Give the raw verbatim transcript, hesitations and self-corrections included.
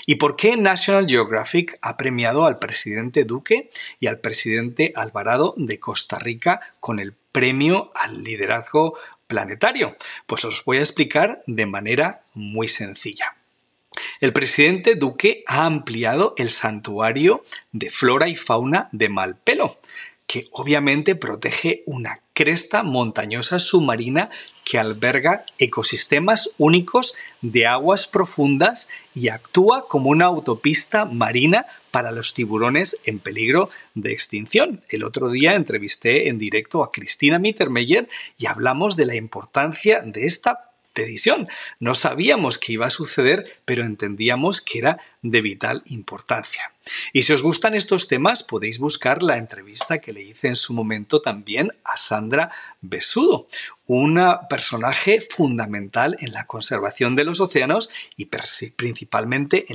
¿Y por qué National Geographic ha premiado al presidente Duque y al presidente Alvarado de Costa Rica con el premio al liderazgo planetario? Pues os voy a explicar de manera muy sencilla. El presidente Duque ha ampliado el santuario de flora y fauna de Malpelo, que obviamente protege una cresta montañosa submarina que alberga ecosistemas únicos de aguas profundas y actúa como una autopista marina para los tiburones en peligro de extinción. El otro día entrevisté en directo a Cristina Mittermeier y hablamos de la importancia de esta decisión. No sabíamos que iba a suceder, pero entendíamos que era de vital importancia. Y si os gustan estos temas, podéis buscar la entrevista que le hice en su momento también a Sandra Besudo, una personaje fundamental en la conservación de los océanos y principalmente en